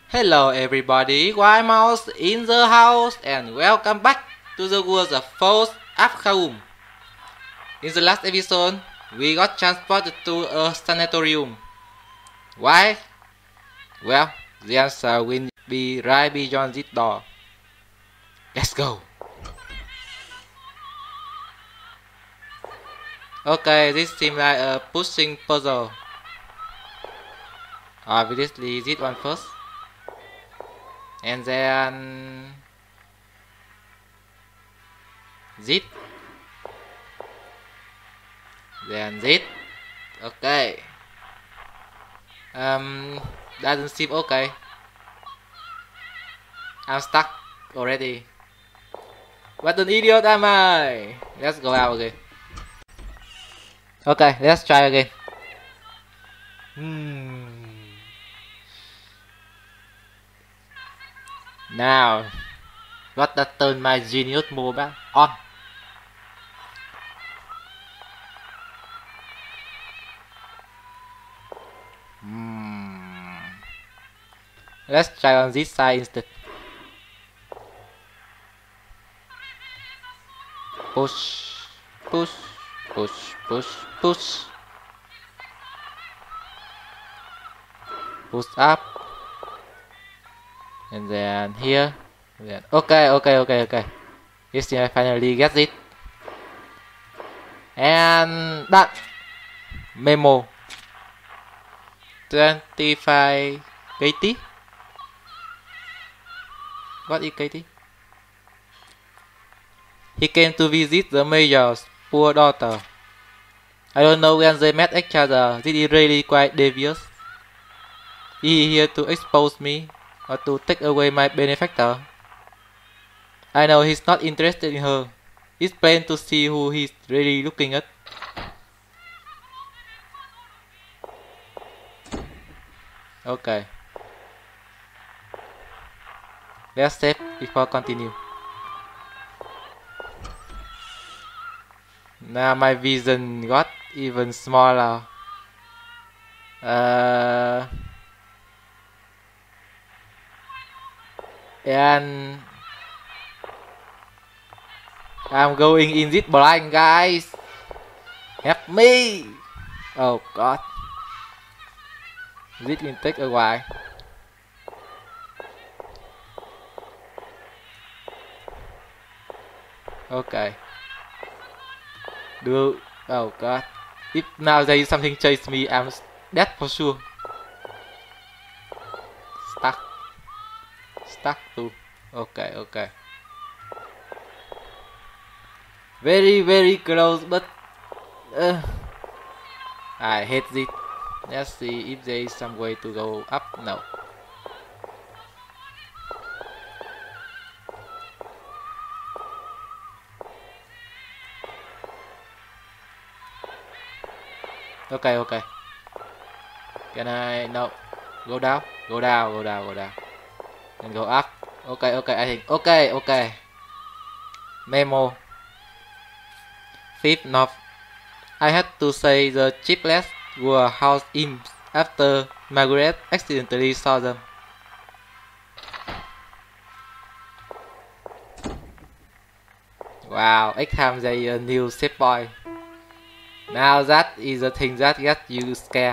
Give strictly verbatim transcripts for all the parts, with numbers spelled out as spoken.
Hello everybody, White Mouse in the house and welcome back to the world of False Afkaum. In the last episode, we got transported to a sanatorium. Why? Well, the answer will be right beyond this door. Let's go. Okay, this seems like a pushing puzzle. Obviously, this one first. And then zip, then zip. Okay. Um, doesn't seem okay. I'm stuck already. What an idiot am I? Let's go out again. Okay, let's try again. Hmm. Now, gotta turn my genius move back on. Hmm. Let's try on this side instead. Push, push, push, push, push. Push up. And then here. And then, okay, okay, okay, okay. This thing I finally get it. And that memo. twenty-five Katie. What is Katie? He came to visit the mayor's poor daughter. I don't know when they met each other. This is really quite devious. Is he here to expose me or to take away my benefactor? I know he's not interested in her. It's plain to see who he's really looking at. Okay. Let's save before continue. Now my vision got even smaller. Uh, and I'm going in this blind, guys. Help me! Oh God. This will take a while. Okay. Do oh God. If now there is something chase me, I'm dead for sure. Stuck. Stuck too. Okay, okay. Very, very close, but uh, I hate it. Let's see if there is some way to go up. No. Okay, okay. Can I no go down? Go down, go down, go down. And go up. Okay, okay, I think. Okay, okay. Memo. Fifth North. I had to say the chiplets were house imps after Margaret accidentally saw them. Wow, eight times they a new safe boy. Now that is the thing that gets you scared.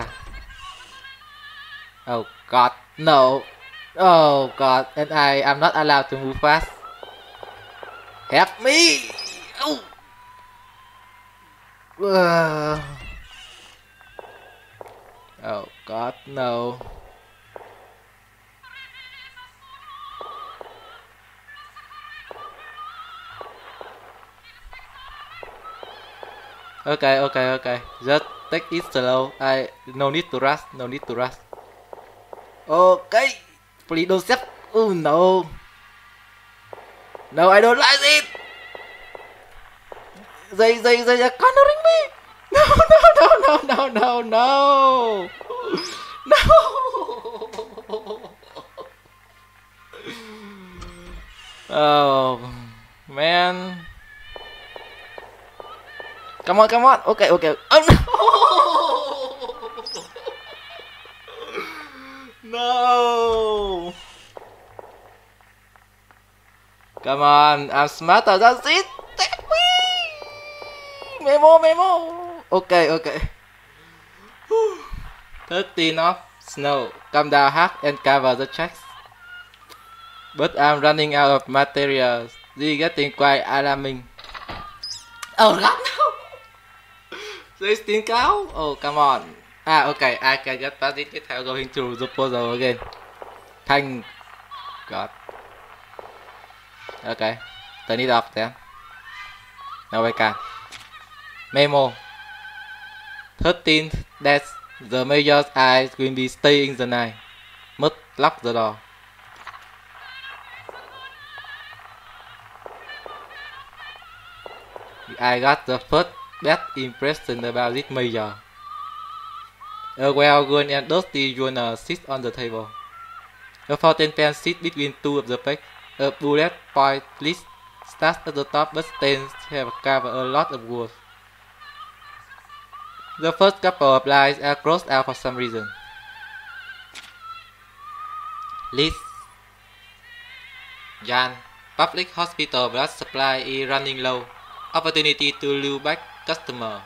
Oh God, no. Oh God, and I am not allowed to move fast. Help me! Oh. Uh. Oh God, no. Okay, okay, okay. Just take it slow. I no need to rush. No need to rush. Okay, please don't step. Oh no. No, I don't like it. They, they, they are cornering me. No, no, no, no, no, no, no. No. Oh man. Come on, come on. Okay, okay. Oh no. No. Come on, I'm smarter than this. Take me. Memo, memo. Okay, okay. thirteen of snow. Come down hard and cover the tracks. But I'm running out of materials. This is getting quite alarming. Oh God, no! sixteen cow? Oh, come on. Ah, okay, I can get past it without going through the puzzle again. Thank God. Okay, turn it off then. Now I can. Memo. thirteen that the mayor's eyes will be staying the night. Must lock the door. I got the first bad impression about this mayor. A well-worn and dusty journal sits on the table. A fountain pen sits between two of the pages. A bullet point list starts at the top, but stains have covered a lot of words. The first couple of lines are crossed out for some reason. List. Jan. Public hospital blood supply is running low. Opportunity to lure back customers.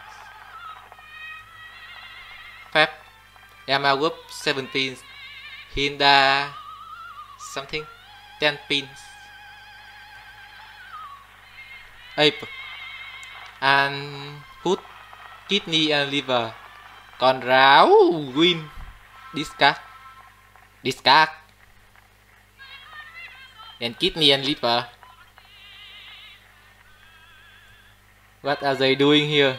Fab. Emma Whoop seventeen. Hinda. Something. ten pins. Ape. And food. Kidney and liver. Conrad. Win. Discard. Discard. And kidney and liver. What are they doing here?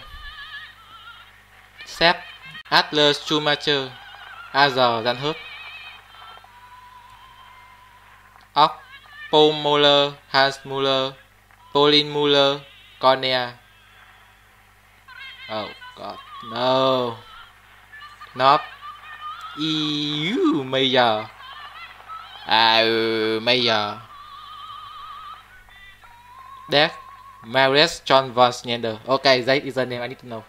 Sepp. Adler Schumacher. Azor than Hurt. Ock. Paul Muller. Hans Muller. Pauline Muller. Cornea. Oh God, no. Nope. E U Mayor. Ah, Mayor. Death. Marius John von Schneider. Okay, that is the name I need to know.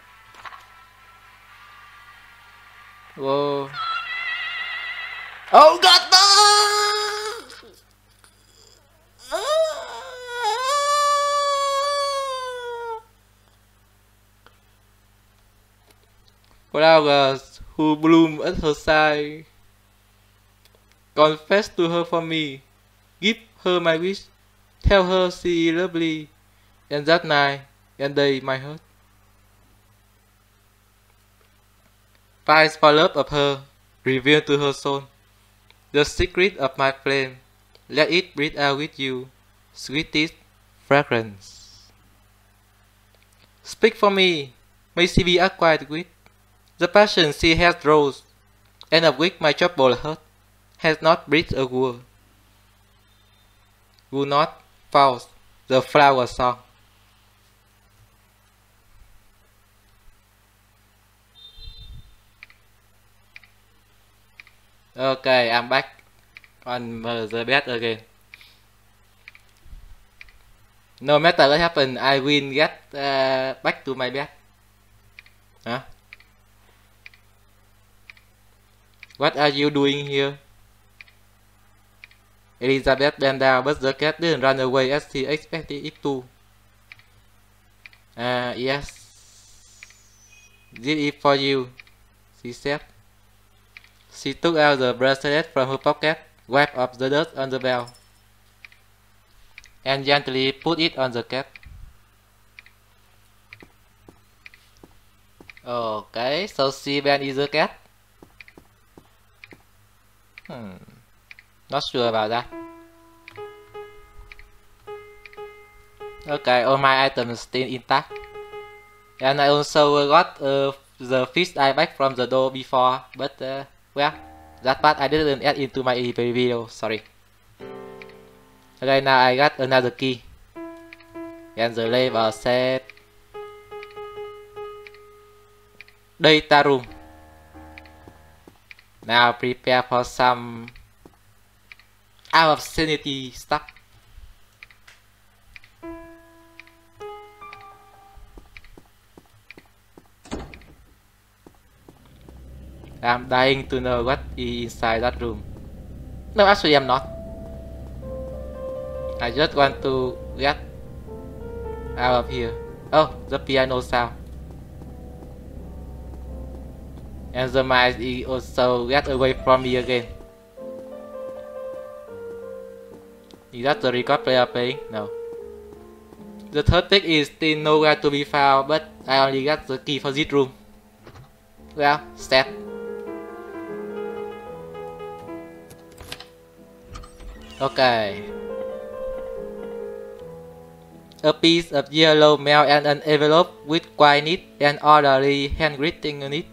Whoa. Oh God, no! Flowers who bloom at her side. Confess to her for me. Give her my wish. Tell her she is lovely. And that night and day my heart fights for love of her. Reveal to her soul the secret of my flame. Let it breathe out with you, sweetest fragrance. Speak for me. May she be acquired with the passion she has rose, and of which my troubled heart has not breathed a word. Will not false the flower song. Okay, I'm back on the bed again. No matter what happens, I will get uh, back to my bed. Huh? What are you doing here? Elizabeth bent down, but the cat didn't run away as she expected it to. Uh, yes. Did it for you, she said. She took out the bracelet from her pocket, wiped off the dust on the bell, and gently put it on the cat. Okay, so she bent is the cat? Hmm, not sure about that. Okay, all my items still intact. And I also got uh, the fish eye back from the door before, but uh, well, that part I didn't add into my video, sorry. Okay, now I got another key. And the label said data room. Now prepare for some obscenity stuff. I'm dying to know what is inside that room. No, actually I'm not. I just want to get out of here. Oh, the piano sound. And the mice also get away from me again. Is that the record player playing? No. The third pick is still nowhere to be found, but I only got the key for this room. Well, sad. Okay. A piece of yellow mail and an envelope with quite neat and orderly handwriting on it.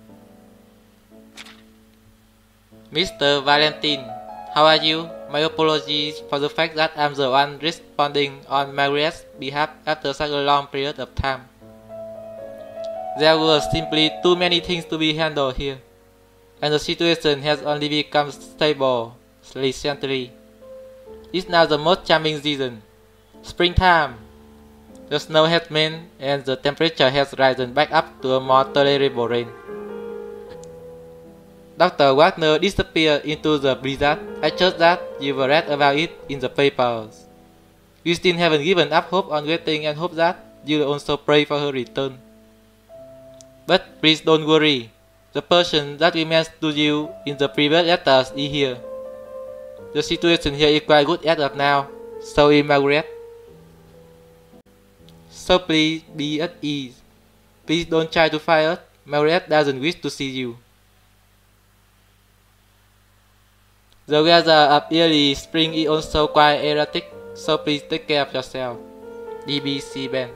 Mister Valentine, how are you? My apologies for the fact that I'm the one responding on Margaret's behalf after such a long period of time. There were simply too many things to be handled here, and the situation has only become stable recently. It's now the most charming season, springtime. The snow has melted and the temperature has risen back up to a more tolerable range. Doctor Wagner disappeared into the blizzard. I trust that you will read about it in the papers. You still haven't given up hope on waiting and hope that you will also pray for her return. But please don't worry. The person that we mentioned to you in the previous letters is here. The situation here is quite good as of now. So is Margaret. So please be at ease. Please don't try to fight us. Margaret doesn't wish to see you. The weather of early spring is also quite erratic, so please take care of yourself. D B C Ben.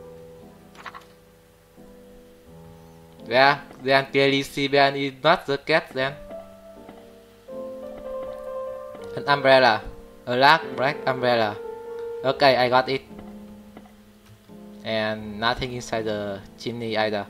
Yeah, then clearly C Ben is not the cat then. An umbrella. A large black umbrella. Okay, I got it. And nothing inside the chimney either.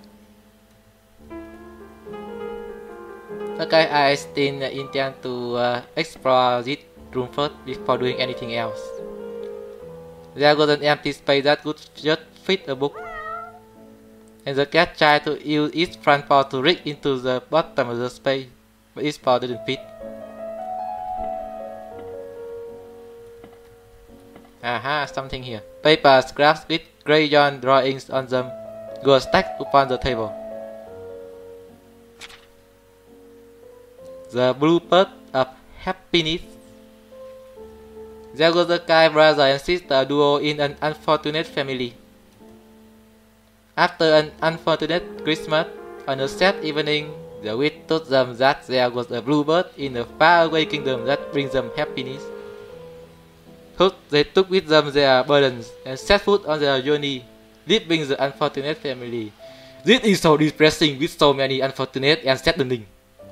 Okay, I still intend to uh, explore this room first before doing anything else. There was an empty space that could just fit a book. And the cat tried to use its front paw to reach into the bottom of the space, but its paw didn't fit. Aha, something here. Paper scraps with crayon drawings on them were stacked upon the table. The bluebird of happiness. There was a kind brother and sister duo in an unfortunate family. After an unfortunate Christmas, on a sad evening, the witch told them that there was a bluebird in a faraway kingdom that brings them happiness. So they took with them their burdens and set foot on their journey, leaving the unfortunate family. This is so depressing with so many unfortunate and saddening.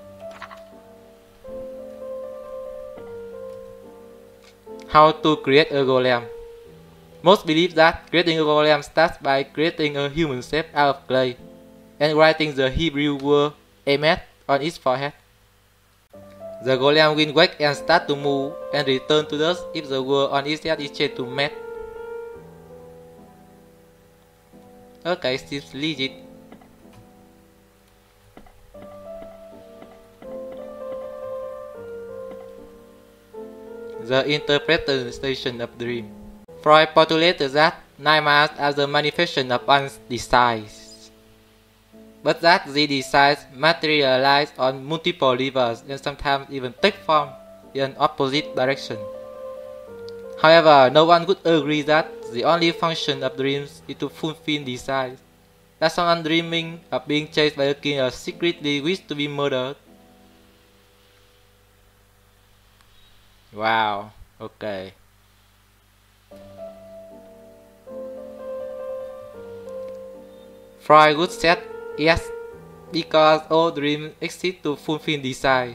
How to create a golem. Most believe that creating a golem starts by creating a human shape out of clay and writing the Hebrew word Emet on its forehead. The golem will wake and start to move and return to dust if the word on its head is changed to Met. Okay, seems legit. The interpretation of dream. Freud postulated that nightmares are the manifestation of one's desires, but that the desires materialize on multiple levels and sometimes even take form in an opposite direction. However, no one could agree that the only function of dreams is to fulfill desires. That someone dreaming of being chased by a killer secretly wished to be murdered. Wow, okay. Freud would say yes, because all dreams exist to fulfill desires.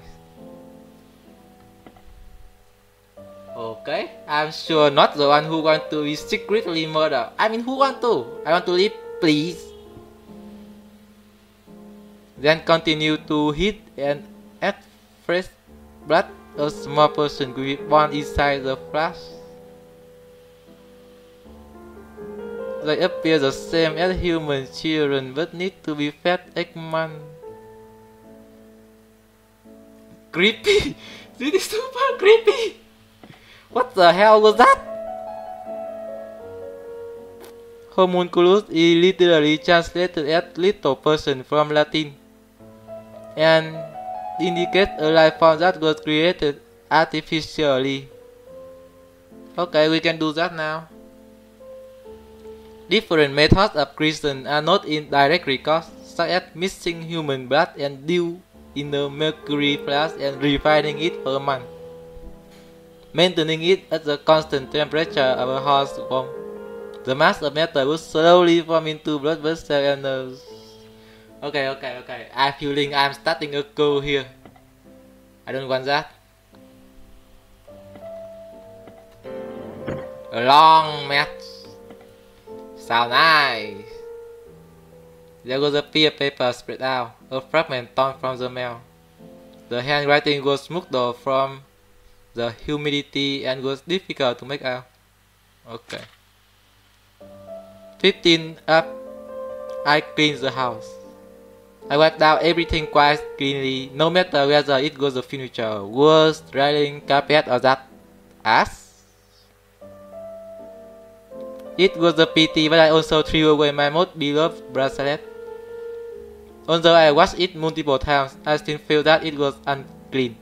Okay, I'm sure not the one who want to be secretly murdered. I mean, who want to? I want to live, please. Then continue to hit and at fresh blood. A small person could be born inside the flesh. They appear the same as human children but need to be fed Eggman. Creepy! This is super creepy! What the hell was that? Homunculus is literally translated as little person from Latin and indicates a life form that was created artificially. Okay, we can do that now. Different methods of creation are not in direct recourse, such as mixing human blood and dew in the mercury flask and refining it for a month, maintaining it at the constant temperature of a house warm. The mass of metal would slowly form into blood vessels and nerves. Okay, okay, okay. I'm feeling I'm starting a cold here. I don't want that. A long match. Sound nice. There was a piece of paper spread out, a fragment torn from the mail. The handwriting was smoothed off from the humidity and was difficult to make out. Okay. fifteen up. I cleaned the house. I wiped out everything quite cleanly, no matter whether it was the furniture, walls, railing, carpet, or that ass. It was a pity, but I also threw away my most beloved bracelet. Although I washed it multiple times, I still felt that it was unclean.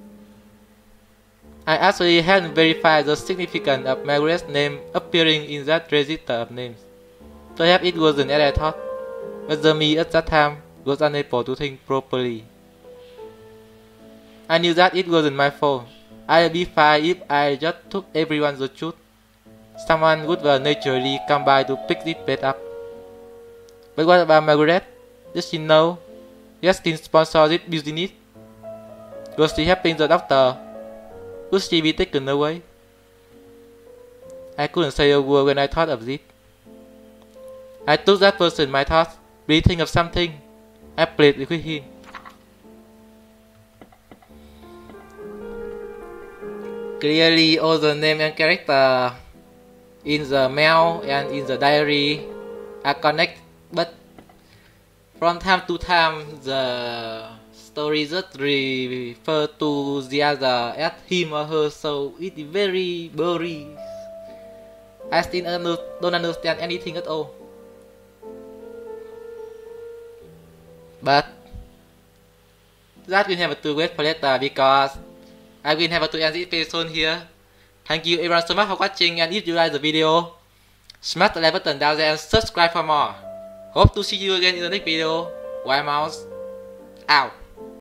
I actually hadn't verified the significance of Margaret's name appearing in that register of names. Perhaps it wasn't as I thought, but the me at that time was unable to think properly. I knew that it wasn't my fault. I'd be fine if I just told everyone the truth. Someone would well naturally come by to pick this bed up. But what about Margaret? Did she know Justin sponsored this business? Was she helping the doctor? Would she be taken away? I couldn't say a word when I thought of this. I took that person my thoughts, breathing of something. I played with him. Clearly, all the name and character in the mail and in the diary are connected, but from time to time the story just refer to the other as him or her, so it's very boring. I still don't understand anything at all. But that will have to wait for later, because I will have to end this episode here. Thank you everyone so much for watching, and if you like the video, smash the like button down there and subscribe for more. Hope to see you again in the next video. Wild Mouse out.